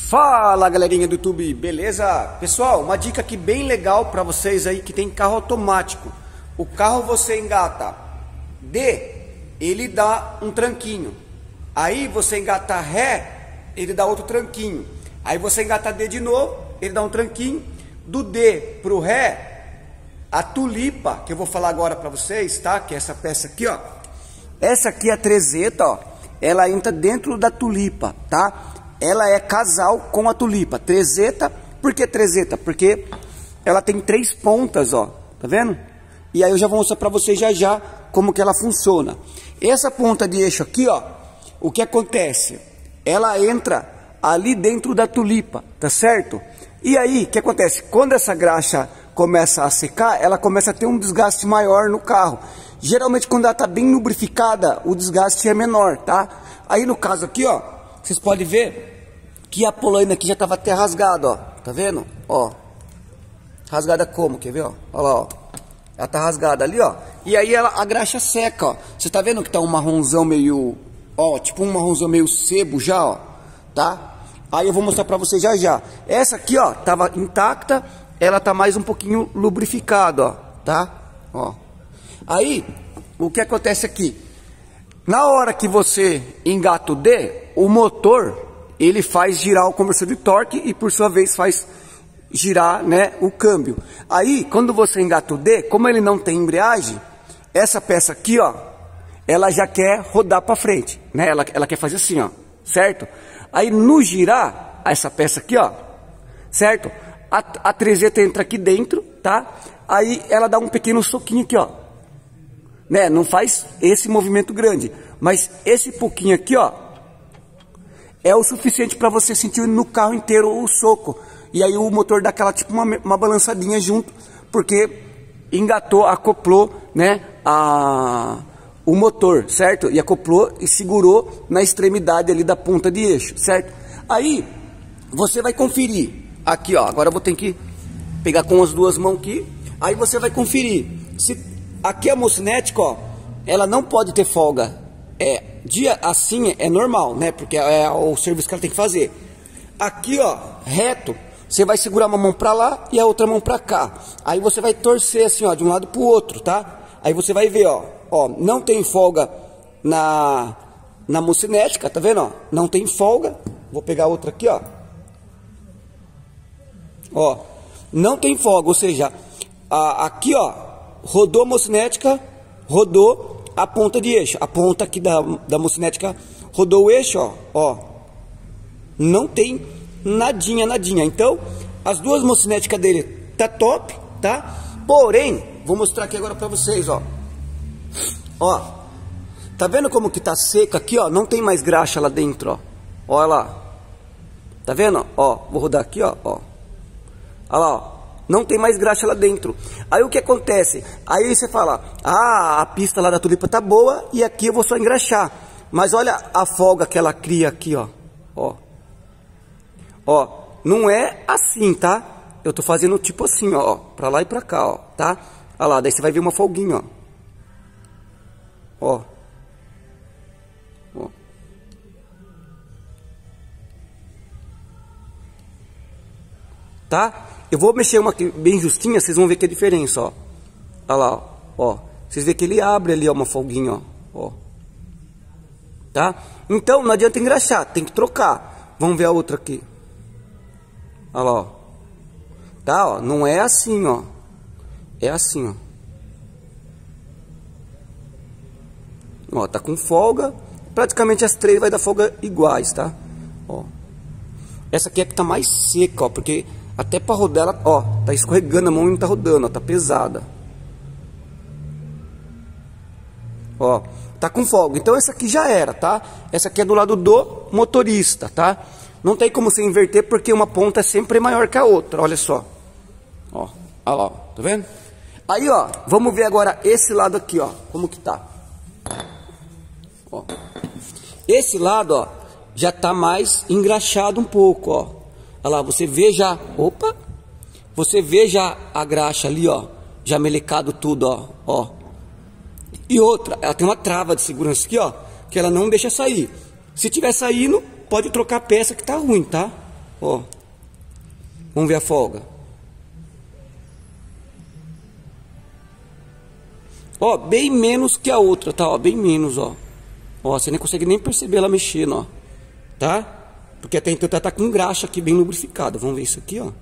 Fala galerinha do YouTube, beleza? Pessoal, uma dica aqui bem legal para vocês aí que tem carro automático. O carro você engata D, ele dá um tranquinho. Aí você engata Ré, ele dá outro tranquinho. Aí você engata D de novo, ele dá um tranquinho. Do D pro Ré, a tulipa, que eu vou falar agora para vocês, tá? Que é essa peça aqui, ó. Essa aqui é a trezeta, ó. Ela entra dentro da tulipa, tá? Ela é casal com a tulipa. Trezeta, por que trezeta? Porque ela tem 3 pontas, ó. Tá vendo? E aí eu já vou mostrar pra vocês já como que ela funciona. Essa ponta de eixo aqui, ó. O que acontece? Ela entra ali dentro da tulipa, tá certo? E aí, o que acontece? Quando essa graxa começa a secar, ela começa a ter um desgaste maior no carro. Geralmente quando ela tá bem lubrificada, o desgaste é menor, tá? Aí no caso aqui, ó, vocês podem ver que a polaina aqui já estava até rasgada, ó. Tá vendo? Ó. Rasgada como? Quer ver, ó? Olha lá, ó. Ela tá rasgada ali, ó. E aí a graxa seca, ó. Você tá vendo que tá um marronzão meio... Ó, tipo um marronzão meio sebo já, ó. Tá? Aí eu vou mostrar pra vocês já. Essa aqui, ó, tava intacta. Ela tá mais um pouquinho lubrificada, ó. Tá? Ó. Aí, o que acontece aqui? Na hora que você engata o D, o motor, ele faz girar o conversor de torque e por sua vez faz girar, né, o câmbio. Aí, quando você engata o D, como ele não tem embreagem, essa peça aqui, ó, ela já quer rodar para frente, né? Ela quer fazer assim, ó, certo? Aí no girar essa peça aqui, ó, certo? A trezeta entra aqui dentro, tá? Aí ela dá um pequeno soquinho aqui, ó. Né, não faz esse movimento grande, mas esse pouquinho aqui, ó, é o suficiente para você sentir no carro inteiro o soco. E aí o motor dá aquela tipo uma balançadinha junto, porque engatou, acoplou, né, o motor, certo? E acoplou e segurou na extremidade ali da ponta de eixo, certo? Aí você vai conferir aqui, ó. Agora eu vou ter que pegar com as duas mãos aqui. Aí você vai conferir se aqui a mocinética, ó, ela não pode ter folga. Dia assim é normal, né? Porque é o serviço que ela tem que fazer. Aqui, ó, reto, você vai segurar uma mão pra lá e a outra mão pra cá. Aí você vai torcer assim, ó, de um lado pro outro, tá? Aí você vai ver, ó, não tem folga na mocinética, tá vendo, ó? Não tem folga. Vou pegar outra aqui, ó. Ó, não tem folga, ou seja, aqui, ó, rodou a mocinética, rodou a ponta de eixo. A ponta aqui da mocinética rodou o eixo, ó. Não tem nadinha. Então, as duas mocinéticas dele tá top, tá? Porém, vou mostrar aqui agora pra vocês, ó. Ó, tá vendo como que tá seca aqui, ó? Não tem mais graxa lá dentro, ó. Olha lá. Tá vendo? Ó, vou rodar aqui, ó. Olha lá, ó. Não tem mais graxa lá dentro. Aí o que acontece? Aí você fala, a pista lá da tulipa tá boa e aqui eu vou só engraxar. Mas olha a folga que ela cria aqui, ó. Ó, não é assim, tá? Eu tô fazendo tipo assim, ó, pra lá e pra cá, ó, tá? Olha lá, daí você vai ver uma folguinha, ó. Tá? Eu vou mexer uma aqui bem justinha, vocês vão ver que é a diferença, ó. Olha lá, ó. Vocês vê que ele abre ali, ó, uma folguinha, ó. Tá? Então, não adianta engraxar, tem que trocar. Vamos ver a outra aqui. Olha lá, ó. Tá, ó. Não é assim, ó. É assim, ó. Ó, tá com folga. Praticamente as 3 vai dar folga iguais, tá? Ó. Essa aqui é que tá mais seca, ó, porque... Até para rodar ela, ó, tá escorregando a mão e não tá rodando, ó, tá pesada. Ó, tá com folga. Então essa aqui já era, tá? Essa aqui é do lado do motorista, tá? Não tem como você inverter porque uma ponta é sempre maior que a outra, olha só. Ó, olha lá, ó, tá vendo? Aí, ó, vamos ver agora esse lado aqui, ó, como que tá. Ó. Esse lado, ó, já tá mais engraxado um pouco, ó. Olha lá, você vê já, opa, você vê já a graxa ali, ó, já melecado tudo, ó. E outra, ela tem uma trava de segurança aqui, ó, que ela não deixa sair. Se tiver saindo, pode trocar a peça que tá ruim, tá? Ó. Vamos ver a folga. Ó, bem menos que a outra, tá? Ó, bem menos, ó. Ó, você nem consegue nem perceber ela mexendo, ó. Tá? Porque até então tá com graxa aqui bem lubrificada. Vamos ver isso aqui, ó.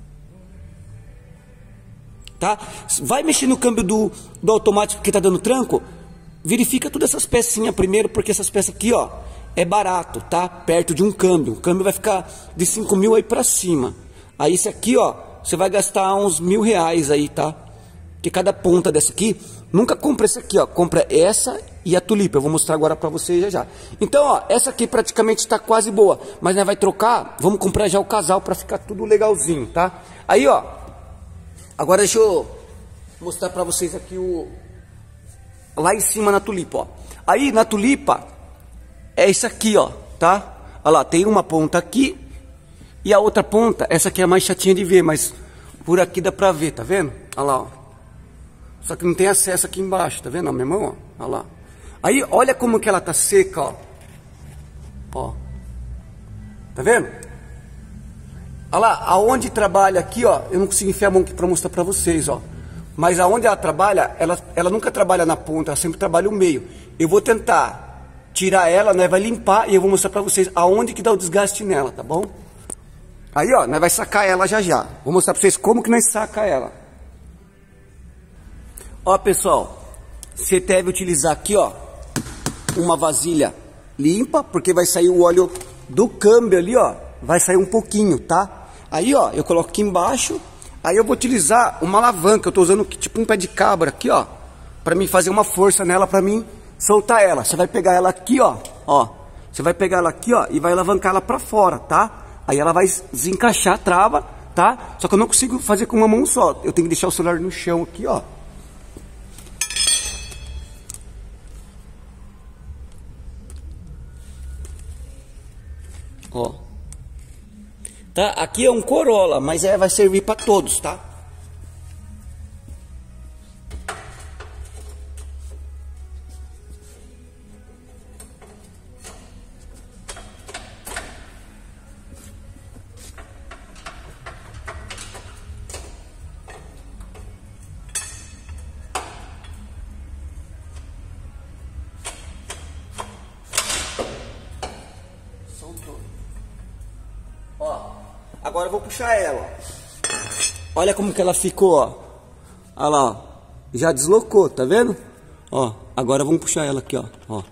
Tá? Vai mexer no câmbio do automático que tá dando tranco. Verifica todas essas pecinhas primeiro, porque essas peças aqui, ó, é barato, tá? Perto de um câmbio. O câmbio vai ficar de 5 mil aí pra cima. Aí esse aqui, ó, você vai gastar uns R$1.000 aí, tá? Porque cada ponta dessa aqui, nunca compra essa aqui, ó. Compra essa e a tulipa. Eu vou mostrar agora pra vocês já. Então, ó, essa aqui praticamente tá quase boa. Mas nós vai trocar, vamos comprar já o casal pra ficar tudo legalzinho, tá? Aí, ó, agora deixa eu mostrar pra vocês aqui o... Lá em cima na tulipa, ó. Aí na tulipa é isso aqui, ó, tá? Olha lá, tem uma ponta aqui e a outra ponta, essa aqui é mais chatinha de ver, mas por aqui dá pra ver, tá vendo? Olha lá, ó. Só que não tem acesso aqui embaixo, tá vendo? A minha mão, ó. Olha lá. Aí, olha como que ela tá seca, ó. Ó. Tá vendo? Olha lá, aonde trabalha aqui, ó. Eu não consigo enfiar a mão aqui pra mostrar pra vocês, ó. Mas aonde ela trabalha, ela nunca trabalha na ponta, ela sempre trabalha o meio. Eu vou tentar tirar ela, né? Vai limpar e eu vou mostrar pra vocês aonde que dá o desgaste nela, tá bom? Aí, ó, nós vai sacar ela já já. Vou mostrar pra vocês como que nós saca ela. Ó, pessoal, você deve utilizar aqui, ó, uma vasilha limpa, porque vai sair o óleo do câmbio ali, ó. Vai sair um pouquinho, tá? Aí, ó, eu coloco aqui embaixo. Aí eu vou utilizar uma alavanca, eu tô usando tipo um pé de cabra aqui, ó, pra mim fazer uma força nela, pra mim soltar ela. Você vai pegar ela aqui, ó, você vai pegar ela aqui, ó, e vai alavancar ela pra fora, tá? Aí ela vai desencaixar a trava, tá? Só que eu não consigo fazer com uma mão só, eu tenho que deixar o celular no chão aqui, ó. Ó. Tá? Aqui é um Corolla, mas vai servir para todos, tá? Soltou. Ó. Agora eu vou puxar ela. Olha como que ela ficou, ó. Olha lá, ó. Já deslocou, tá vendo? Ó, agora vamos puxar ela aqui, ó. Ó.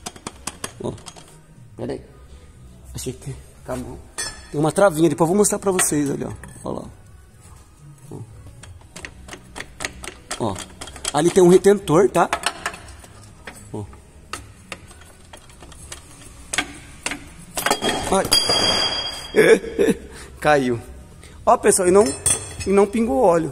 Pera aí. Achei que acabou. Tem uma travinha, depois eu vou mostrar pra vocês ali, ó. Olha lá. Ó. Ali tem um retentor, tá? Ó. Olha. Caiu. Ó, pessoal, e não pingou óleo.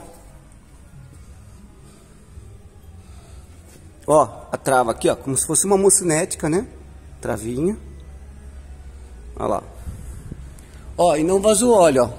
Ó, a trava aqui, ó, como se fosse uma mocinética, né? Travinha. Olha lá. Ó, e não vazou óleo, ó.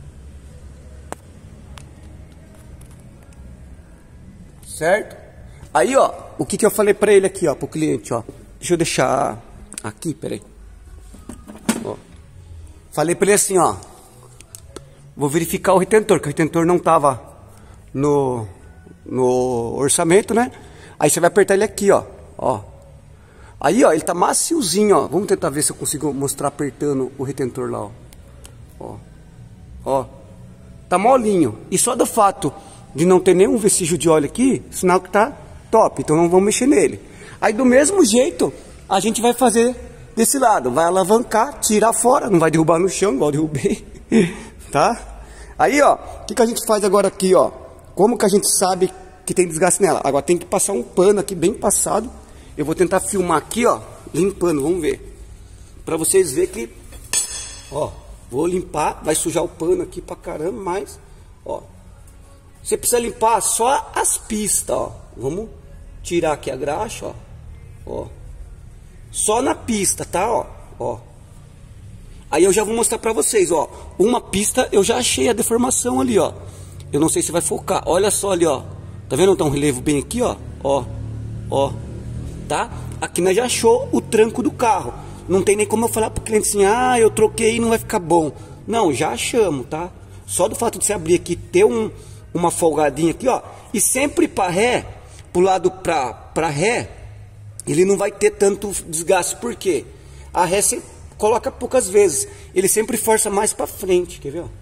Certo? Aí, ó, o que eu falei pra ele aqui, ó, pro cliente, ó. Deixa eu deixar aqui, peraí. Ó. Falei pra ele assim, ó. Vou verificar o retentor, que o retentor não tava no orçamento, né? Aí você vai apertar ele aqui, ó. Ó. Aí, ó, ele tá maciozinho, ó. Vamos tentar ver se eu consigo mostrar apertando o retentor lá, ó. Ó. Ó. Tá molinho. E só do fato de não ter nenhum vestígio de óleo aqui, sinal que tá top. Então não vamos mexer nele. Aí do mesmo jeito, a gente vai fazer desse lado. Vai alavancar, tirar fora. Não vai derrubar no chão, igual eu derrubei. Tá? Aí, ó, o que a gente faz agora aqui, ó? Como que a gente sabe que tem desgaste nela? Agora tem que passar um pano aqui bem passado. Eu vou tentar filmar aqui, ó, limpando, vamos ver. Pra vocês verem que, ó, vou limpar, vai sujar o pano aqui pra caramba, mas, ó. Você precisa limpar só as pistas, ó. Vamos tirar aqui a graxa, ó. Ó. Só na pista, tá, ó. Ó. Aí eu já vou mostrar pra vocês, ó. Uma pista eu já achei a deformação ali, ó. Eu não sei se vai focar. Olha só ali, ó. Tá vendo? Tá um relevo bem aqui, ó. Ó. Ó. Tá? Aqui nós já achou o tranco do carro. Não tem nem como eu falar pro cliente assim, ah, eu troquei e não vai ficar bom. Não, já achamos, tá? Só do fato de você abrir aqui, ter uma folgadinha aqui, ó. E sempre para ré, pro lado para ré, ele não vai ter tanto desgaste. Por quê? A ré você coloca poucas vezes. Ele sempre força mais para frente, quer ver? Ó?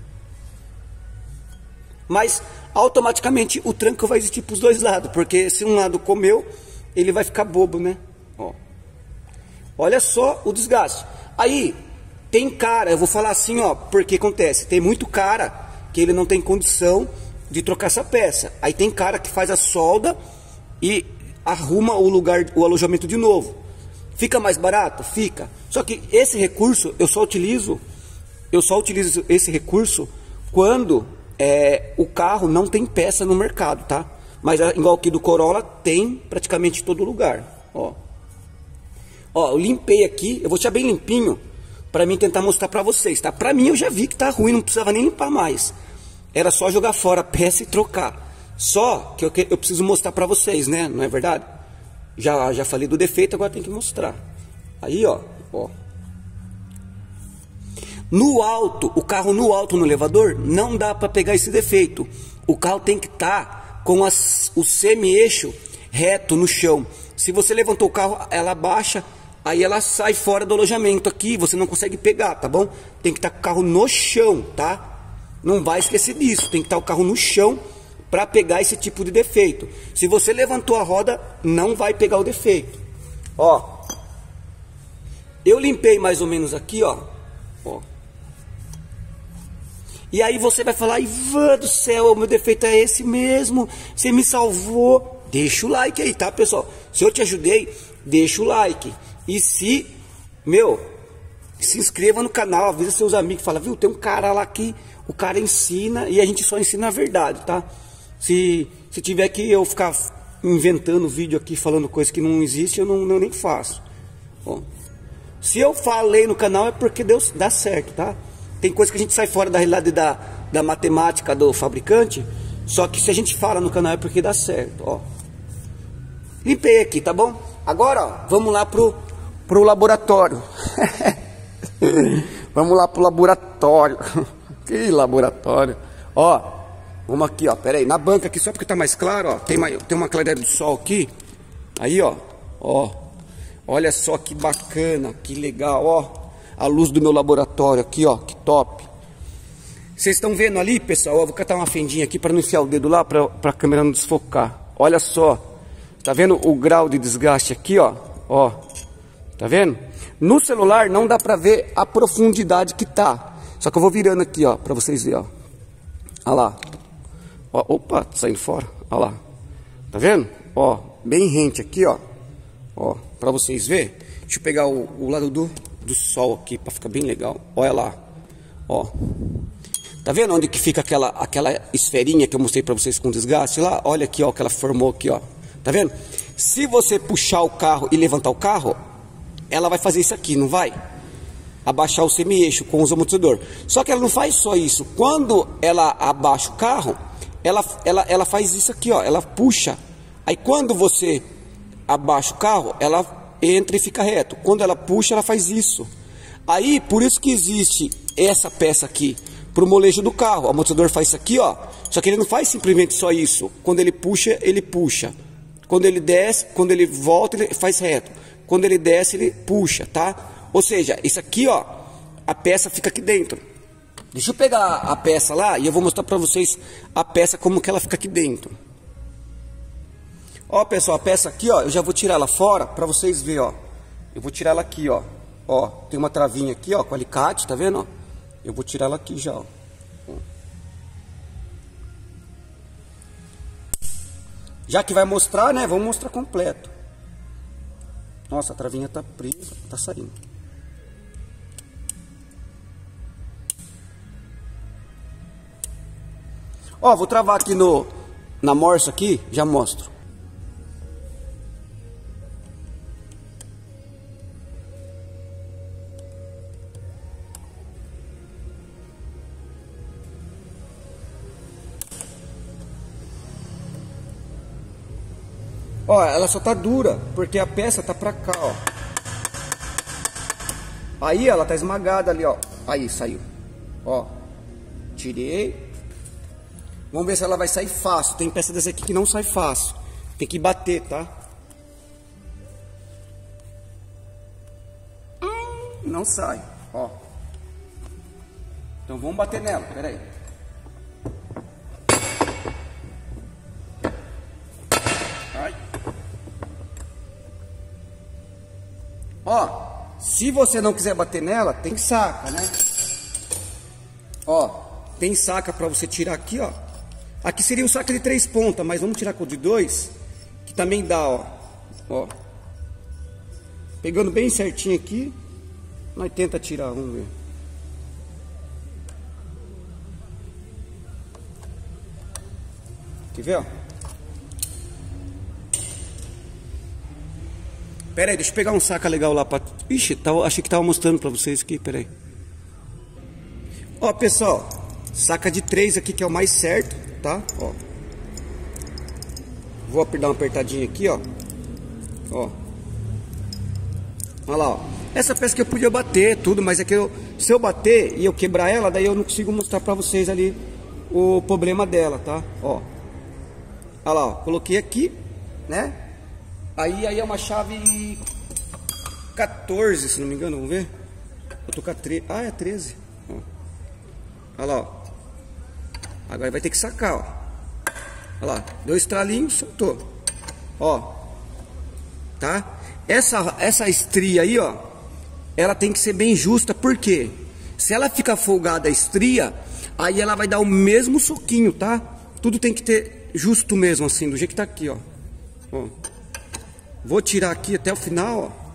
Mas automaticamente o tranco vai existir para os dois lados. Porque se um lado comeu, ele vai ficar bobo, né? Ó. Olha só o desgaste. Aí, tem cara, eu vou falar assim, ó, porque acontece. Tem muito cara que ele não tem condição de trocar essa peça. Aí tem cara que faz a solda e arruma o lugar, o alojamento de novo. Fica mais barato? Fica. Só que esse recurso, eu só utilizo esse recurso quando o carro não tem peça no mercado, tá? Mas igual aqui do Corolla, tem praticamente em todo lugar, ó. Ó, eu limpei aqui, eu vou deixar bem limpinho para mim tentar mostrar para vocês, tá? Para mim eu já vi que tá ruim, não precisava nem limpar mais. Era só jogar fora a peça e trocar. Só que eu preciso mostrar para vocês, né? Não é verdade? Já falei do defeito, agora tem que mostrar. Aí, ó. No alto, o carro no alto no elevador, não dá para pegar esse defeito. O carro tem que estar com o semi-eixo reto no chão. Se você levantou o carro, ela baixa, aí ela sai fora do alojamento aqui, você não consegue pegar, tá bom? Tem que estar com o carro no chão, tá? Não vai esquecer disso, tem que estar o carro no chão para pegar esse tipo de defeito. Se você levantou a roda, não vai pegar o defeito. Ó, eu limpei mais ou menos aqui, ó. E aí você vai falar, Ivan do céu, o meu defeito é esse mesmo, você me salvou. Deixa o like aí, tá, pessoal? Se eu te ajudei, deixa o like. E se inscreva no canal, avisa seus amigos, fala, viu, tem um cara lá que o cara ensina e a gente só ensina a verdade, tá? Se tiver que eu ficar inventando vídeo aqui, falando coisa que não existe, eu nem faço. Bom, se eu falei no canal é porque dá certo, tá? Tem coisa que a gente sai fora da realidade da matemática do fabricante, só que se a gente fala no canal é porque dá certo, ó. Limpei aqui, tá bom? Agora, ó, vamos lá pro laboratório. Vamos lá pro laboratório. Que laboratório. Ó, vamos aqui, ó, pera aí, na banca aqui, só porque tá mais claro, ó, tem uma clareira do sol aqui. Aí, ó, olha só que bacana, que legal, ó. A luz do meu laboratório aqui, ó, que top. Vocês estão vendo ali, pessoal? Eu vou catar uma fendinha aqui para não enfiar o dedo lá, para a câmera não desfocar. Olha só. Tá vendo o grau de desgaste aqui, ó? Ó. Tá vendo? No celular não dá para ver a profundidade que tá. Só que eu vou virando aqui, ó, para vocês verem, ó. Olha lá. Ó, opa, tá saindo fora. Olha lá. Tá vendo? Ó, bem rente aqui, ó. Ó, para vocês verem. Deixa eu pegar o lado do sol aqui para ficar bem legal. Olha lá, ó. Tá vendo onde que fica aquela esferinha que eu mostrei para vocês com desgaste lá? Olha aqui, ó, que ela formou aqui, ó. Tá vendo? Se você puxar o carro e levantar o carro, ela vai fazer isso aqui, não vai? Abaixar o semi-eixo com os amortecedores. Só que ela não faz só isso. Quando ela abaixa o carro, ela faz isso aqui, ó. Ela puxa. Aí quando você abaixa o carro, ela entra e fica reto. Quando ela puxa, ela faz isso. Aí, por isso que existe essa peça aqui pro molejo do carro. O amortecedor faz isso aqui, ó. Só que ele não faz simplesmente só isso. Quando ele puxa, ele puxa. Quando ele desce, quando ele volta, ele faz reto. Quando ele desce, ele puxa, tá? Ou seja, isso aqui, ó, a peça fica aqui dentro. Deixa eu pegar a peça lá e eu vou mostrar pra vocês a peça como que ela fica aqui dentro. Ó, pessoal, a peça aqui, ó, eu já vou tirar ela fora pra vocês verem, ó. Eu vou tirar ela aqui, ó. Ó, tem uma travinha aqui, ó, com alicate, tá vendo, ó? Eu vou tirar ela aqui já, ó. Já que vai mostrar, né, vamos mostrar completo. Nossa, a travinha tá presa, tá saindo. Ó, vou travar aqui na morsa aqui, já mostro. Ó, ela só tá dura, porque a peça tá pra cá, ó. Aí ela tá esmagada ali, ó. Aí, saiu. Ó, tirei. Vamos ver se ela vai sair fácil. Tem peça dessa aqui que não sai fácil. Tem que bater, tá? Não sai, ó. Então vamos bater nela, pera aí. Ai. Ó, se você não quiser bater nela, tem saca, né? Ó, tem saca pra você tirar aqui, ó. Aqui seria o saca de 3 pontas, mas vamos tirar com o de 2, que também dá, ó. Ó. Pegando bem certinho aqui, nós tenta tirar, vamos ver. Quer ver, ó? Pera aí, deixa eu pegar um saca legal lá pra... Ixi, achei que tava mostrando pra vocês aqui, pera aí. Ó, pessoal, saca de 3 aqui que é o mais certo, tá? Ó. Vou dar uma apertadinha aqui, ó. Ó. Olha lá, ó. Essa peça que eu podia bater tudo, mas é que se eu bater e eu quebrar ela, daí eu não consigo mostrar pra vocês ali o problema dela, tá? Ó. Olha lá, ó. Coloquei aqui, né? Aí é uma chave 14, se não me engano, vamos ver? Eu tô com a 13. Ah, é 13. Ó. Olha lá, ó. Agora vai ter que sacar, ó. Olha lá, 2 estralinhos, soltou. Ó. Tá? Essa estria aí, ó, ela tem que ser bem justa, porque se ela ficar folgada a estria, aí ela vai dar o mesmo soquinho, tá? Tudo tem que ter justo mesmo, assim, do jeito que tá aqui, ó. Ó. Vou tirar aqui até o final, ó.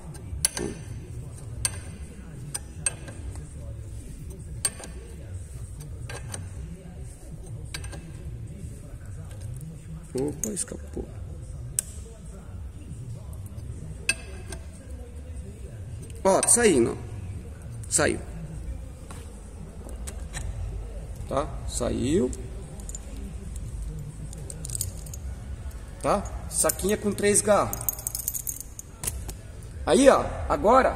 Opa, escapou. Ó, tá saindo, ó. Saiu. Tá? Saiu. Tá? Saquinha com 3 garras. Aí, ó, agora,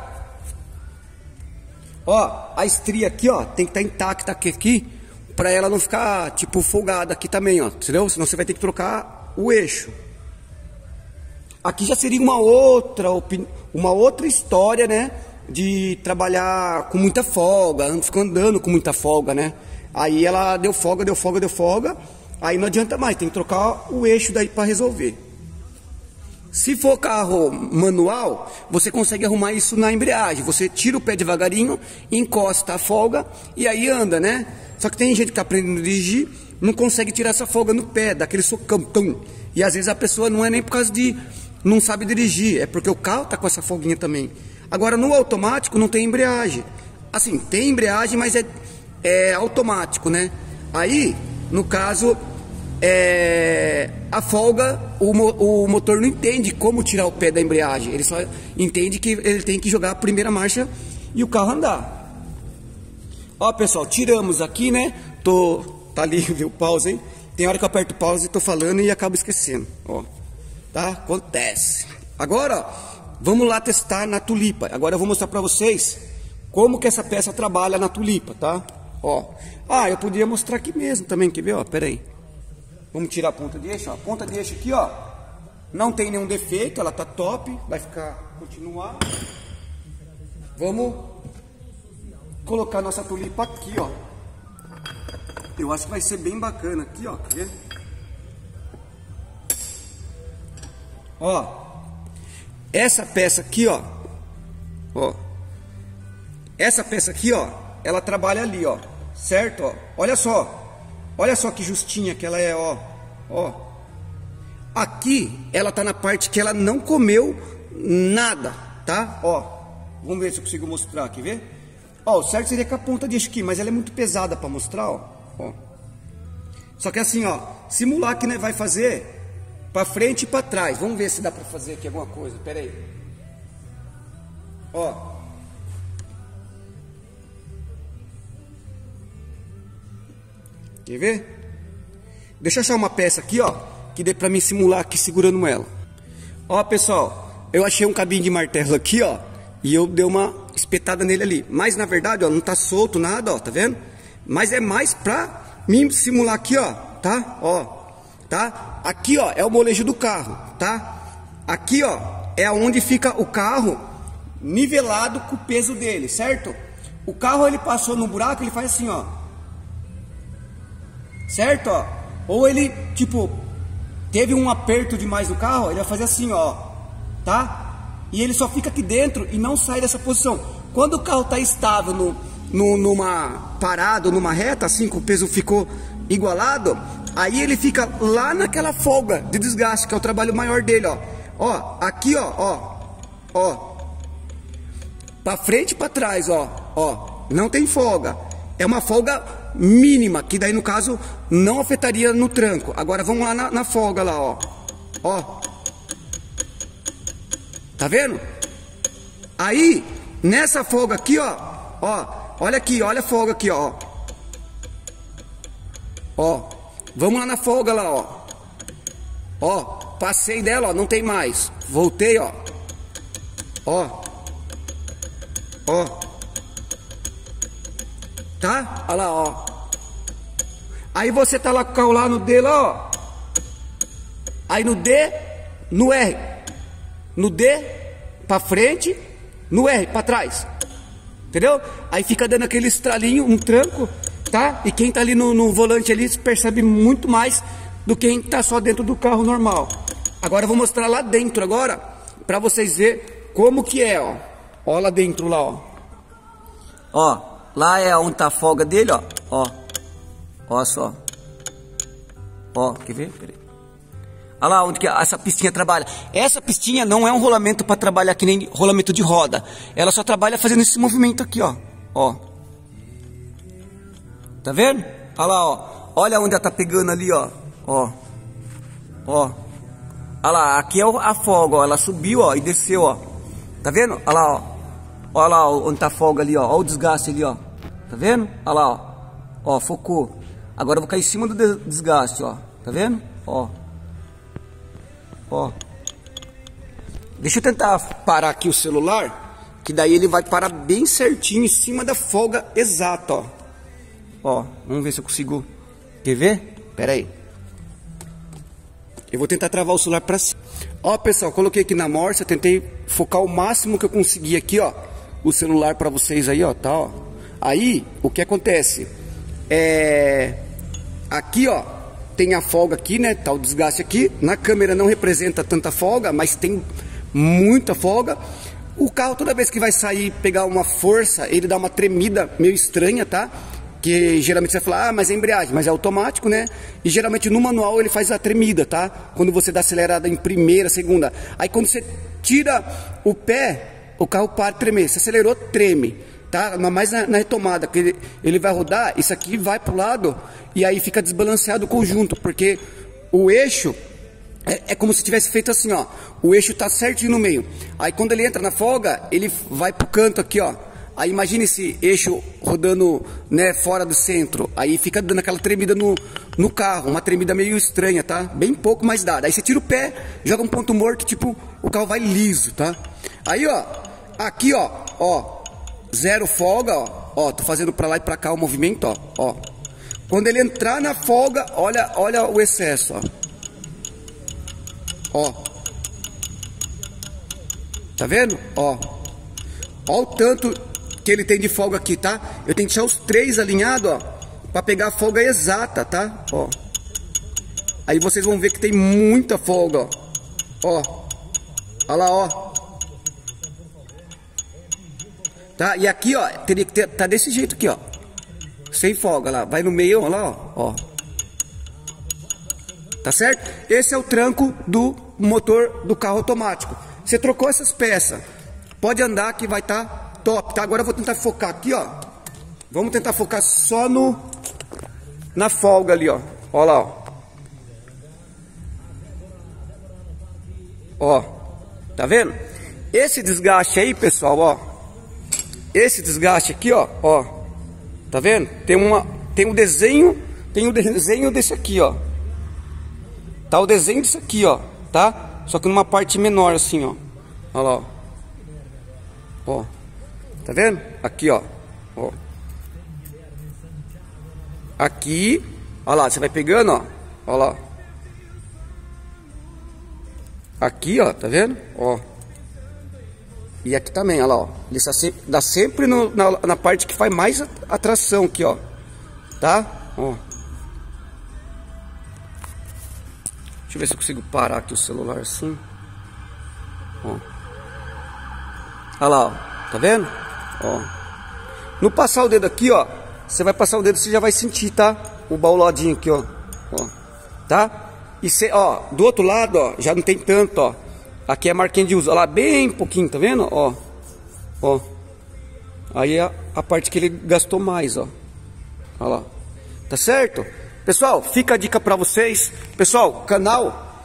ó, a estria aqui, ó, tem que estar intacta aqui, pra ela não ficar, tipo, folgada aqui também, ó, entendeu? Senão você vai ter que trocar o eixo. Aqui já seria uma outra história, né, de trabalhar com muita folga, ficar andando com muita folga, né? Aí ela deu folga, aí não adianta mais, tem que trocar o eixo daí pra resolver. Se for carro manual, você consegue arrumar isso na embreagem. Você tira o pé devagarinho, encosta a folga e aí anda, né? Só que tem gente que está aprendendo a dirigir, não consegue tirar essa folga no pé, daquele socão. E às vezes a pessoa não é nem por causa de não sabe dirigir, é porque o carro está com essa folguinha também. Agora no automático não tem embreagem. Assim, tem embreagem, mas é automático, né? Aí, no caso... a folga, o motor não entende como tirar o pé da embreagem. Ele só entende que ele tem que jogar a primeira marcha e o carro andar. Ó, pessoal, tiramos aqui, né? Tá ali, viu, pausa, hein? Tem hora que eu aperto pause e tô falando e acabo esquecendo. Ó, tá? Acontece. Agora, ó, vamos lá testar na tulipa. Agora eu vou mostrar pra vocês como que essa peça trabalha na tulipa, tá? Ó. Ah, eu poderia mostrar aqui mesmo também, quer ver? Ó, pera aí. Vamos tirar a ponta de eixo, ó. A ponta de eixo aqui, ó, não tem nenhum defeito, ela tá top, vai continuar. Vamos colocar nossa tulipa aqui, ó. Eu acho que vai ser bem bacana aqui, ó, quer ver? Ó, essa peça aqui, ó, essa peça aqui, ó, ela trabalha ali, ó, certo, ó, olha só. Olha só que justinha que ela é, ó. Ó. Aqui, ela tá na parte que ela não comeu nada, tá? Ó. Vamos ver se eu consigo mostrar, quer ver? Ó, o certo seria com a ponta de eixo aqui, mas ela é muito pesada pra mostrar, ó. Ó. Só que assim, ó, simular que, né, vai fazer pra frente e pra trás. Vamos ver se dá pra fazer aqui alguma coisa. Pera aí. Ó. Quer ver? Deixa eu achar uma peça aqui, ó, que dê pra mim simular aqui segurando ela. Ó, pessoal, eu achei um cabinho de martelo aqui, ó, e eu dei uma espetada nele ali. Mas na verdade, ó, não tá solto nada, ó, tá vendo? Mas é mais pra mim simular aqui, ó, tá? Ó, tá? Aqui, ó, é o molejo do carro, tá? Aqui, ó, é onde fica o carro nivelado com o peso dele, certo? O carro, ele passou no buraco, ele faz assim, ó. Certo, ó? Ou ele, tipo, teve um aperto demais no carro, ele vai fazer assim, ó, tá? E ele só fica aqui dentro e não sai dessa posição. Quando o carro tá estável numa parada, numa reta, assim, que o peso ficou igualado, aí ele fica lá naquela folga de desgaste, que é o trabalho maior dele, ó. Ó, aqui, ó, pra frente e pra trás, ó, não tem folga. É uma folga mínima, que daí no caso não afetaria no tranco. Agora vamos lá na folga lá, ó. Tá vendo? Aí, nessa folga aqui, ó, olha aqui, olha a folga aqui, ó. Vamos lá na folga lá, ó. Passei dela, ó, não tem mais. Voltei, ó. Tá? Olha lá, ó. Aí você tá lá com o carro lá no D lá, ó. Aí no D, no R. No D, pra frente, no R, pra trás. Entendeu? Aí fica dando aquele estralinho, um tranco, tá? E quem tá ali no volante ali percebe muito mais do que quem tá só dentro do carro normal. Agora eu vou mostrar lá dentro agora, pra vocês verem como que é, ó. Ó lá dentro lá, ó. Lá é onde tá a folga dele, ó. Ó só. Ó, quer ver? Peraí. Olha lá onde que essa pistinha trabalha. Essa pistinha não é um rolamento para trabalhar que nem rolamento de roda. Ela só trabalha fazendo esse movimento aqui, ó. Tá vendo? Olha lá, ó. Olha onde ela tá pegando ali, ó. Olha lá, aqui é a folga, ó. Ela subiu, ó, e desceu, ó. Tá vendo? Olha lá, ó. Olha lá onde tá a folga ali, ó. Olha o desgaste ali, ó. Tá vendo? Olha lá, ó. Ó, focou. Agora eu vou cair em cima do desgaste, ó. Tá vendo? Ó. Deixa eu tentar parar aqui o celular, que daí ele vai parar bem certinho em cima da folga exata, ó. Vamos ver se eu consigo. Quer ver? Pera aí. Eu vou tentar travar o celular pra cima. Ó, pessoal, coloquei aqui na morsa, tentei focar o máximo que eu consegui aqui, ó. O celular pra vocês aí, ó, tá, ó. Aí, o que acontece? Aqui, ó, tem a folga aqui, né? Tá o desgaste aqui. Na câmera não representa tanta folga, mas tem muita folga. O carro, toda vez que vai sair, pegar uma força, ele dá uma tremida meio estranha, tá? Que geralmente você vai falar, mas é embreagem, mas é automático, né? E geralmente no manual ele faz a tremida, tá? Quando você dá acelerada em primeira, segunda. Aí quando você tira o pé, o carro para de tremer. Se acelerou, treme, tá? Mas na retomada, que ele vai rodar, isso aqui vai pro lado e aí fica desbalanceado o conjunto, porque o eixo é como se tivesse feito assim, ó. O eixo tá certinho no meio. Aí quando ele entra na folga, ele vai pro canto aqui, ó. Aí imagine esse eixo rodando, né, fora do centro. Aí fica dando aquela tremida no carro, uma tremida meio estranha, tá? Bem pouco, mas dá. Aí você tira o pé, joga um ponto morto, tipo, o carro vai liso, tá? Aí, ó, aqui, ó, zero folga, ó, tô fazendo pra lá e pra cá o movimento, ó. Quando ele entrar na folga, olha o excesso, ó. Tá vendo? Ó o tanto que ele tem de folga aqui, tá? Eu tenho que deixar os três alinhados, ó, pra pegar a folga exata, tá? Ó. Aí vocês vão ver que tem muita folga, ó. Olha lá, ó. Tá? E aqui, ó, teria que ter, tá desse jeito aqui, ó. Sem folga lá. Vai no meio, ó lá, ó. Tá certo? Esse é o tranco do motor do carro automático. Você trocou essas peças, pode andar que vai estar top, tá? Agora eu vou tentar focar aqui, ó. Vamos tentar focar só na folga ali, ó. Ó lá, ó. Tá vendo? Esse desgaste aí, pessoal, ó. Esse desgaste aqui, ó. Tá vendo? Tem um desenho desse aqui, ó. Tá o desenho disso aqui, ó, tá? Só que numa parte menor assim, ó. Olha lá, ó. Tá vendo? Aqui, ó. aqui, ó lá, você vai pegando, ó, ó lá. Aqui, ó, tá vendo? Ó. E aqui também, ó lá, ó. Ele dá sempre na parte que faz mais atração aqui, ó. Tá? Ó. Deixa eu ver se eu consigo parar aqui o celular assim. Ó. Olha lá, ó. Tá vendo? Ó. No passar o dedo aqui, ó. Você vai passar o dedo, você já vai sentir, tá? O bauladinho aqui, ó. Ó. Tá? E cê, ó, do outro lado, ó, já não tem tanto, ó. Aqui é a marquinha de uso, ó lá, bem pouquinho, tá vendo? Ó. Ó. Aí é a parte que ele gastou mais, ó. Ó lá. Tá certo? Pessoal, fica a dica pra vocês. Pessoal, o canal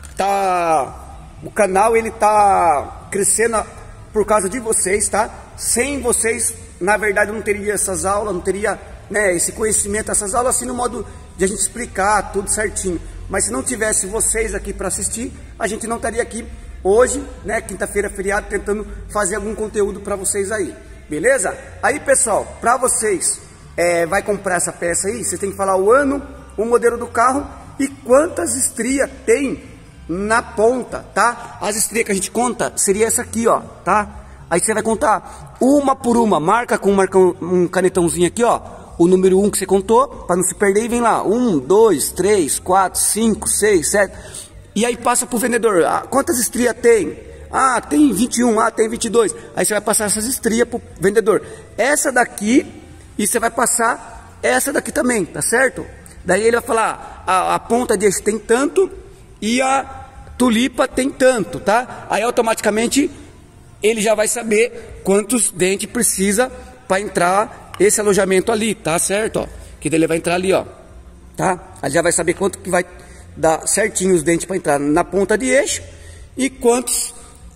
ele tá crescendo por causa de vocês, tá? Sem vocês, na verdade, eu não teria essas aulas, não teria, né, esse conhecimento, essas aulas assim no modo de a gente explicar tudo certinho. Mas se não tivesse vocês aqui para assistir, a gente não estaria aqui hoje, né, quinta-feira, feriado, tentando fazer algum conteúdo para vocês aí, beleza? Aí, pessoal, para vocês vai comprar essa peça aí, você tem que falar o ano, o modelo do carro e quantas estrias tem na ponta, tá? As estrias que a gente conta seria essa aqui, ó, tá? Aí você vai contar uma por uma, marca com um canetãozinho aqui, ó, o número 1 que você contou, para não se perder, e vem lá, 1, 2, 3, 4, 5, 6, 7, e aí passa pro vendedor, quantas estrias tem? Ah, tem 21, ah, tem 22, aí você vai passar essas estrias pro vendedor, essa daqui, e você vai passar essa daqui também, tá certo? Daí ele vai falar, a ponta de eixo tem tanto, e a tulipa tem tanto, tá? Aí automaticamente ele já vai saber quantos dentes precisa para entrar esse alojamento ali, tá certo? Ó, que daí ele vai entrar ali, ó, tá? Aí já vai saber quanto que vai dar certinho os dentes para entrar na ponta de eixo e quantos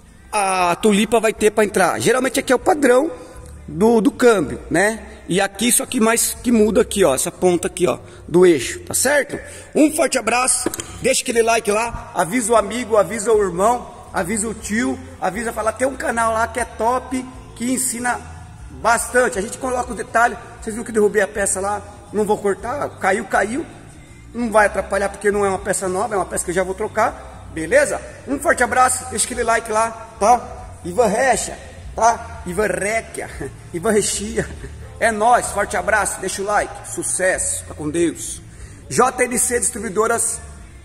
a tulipa vai ter para entrar. Geralmente aqui é o padrão do câmbio, né? E aqui isso aqui mais que muda aqui, ó, essa ponta aqui, ó, do eixo, tá certo? Um forte abraço, deixa aquele like lá, avisa o amigo, avisa o irmão, avisa o tio, avisa, fala, tem um canal lá que é top, que ensina bastante. A gente coloca o detalhe, vocês viram que derrubei a peça lá, não vou cortar, caiu, não vai atrapalhar porque não é uma peça nova, é uma peça que eu já vou trocar, beleza? Um forte abraço, deixa aquele like lá, tá? Ivan Recha, tá? Ivan Requia, Ivan Rechia. É nóis, forte abraço, deixa o like, sucesso, fica com Deus. JNC Distribuidoras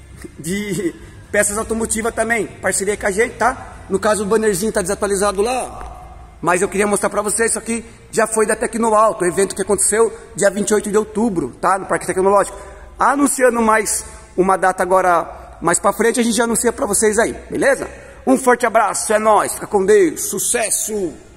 de peças automotivas também, parceria com a gente, tá? No caso o bannerzinho tá desatualizado lá, mas eu queria mostrar pra vocês, isso aqui já foi da Tecnoauto, o evento que aconteceu dia 28 de outubro, tá? No Parque Tecnológico. Anunciando mais uma data agora, mais pra frente, a gente já anuncia pra vocês aí, beleza? Um forte abraço, é nóis, fica com Deus, sucesso!